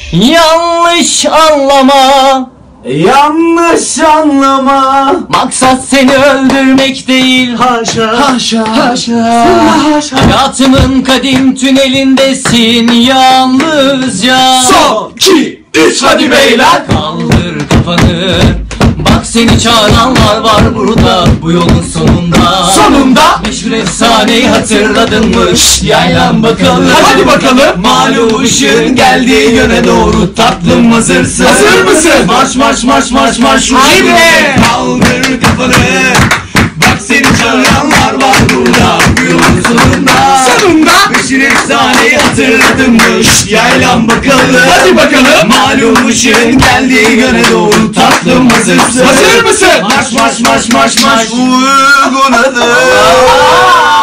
Yanlış anlama, yanlış anlama. maksat seni öldürmek değil. Haşa, Haşa, haşa, haşa. hayatımın kadim tünelindesin yalnızca. Son, 2, 3 hadi beyler. Kaldır kafanı, bak seni çağıranlar var burada bu yolun sonunda. Sonunda. Meşhur efsaneyi hatırladın mı? Şşt, yaylan bakalım. Hadi bakalım. Malum ışığın geldiği yöne doğru tatlım hazırsın. Hazır mısın? Marş marş marş marş marş. Haydi. Kaldır kafanı, bak seni çağıranlar var burada bu yolun sonunda. Sonunda. Meşhur efsaneyi hatırladın mı? Şşt, yaylan bakalım. Hadi bakalım. Malum ışığın geldiği yöne doğru tatlım hazırsın. Hazır mısın? Marş marş marş marş marş. Uygun adım.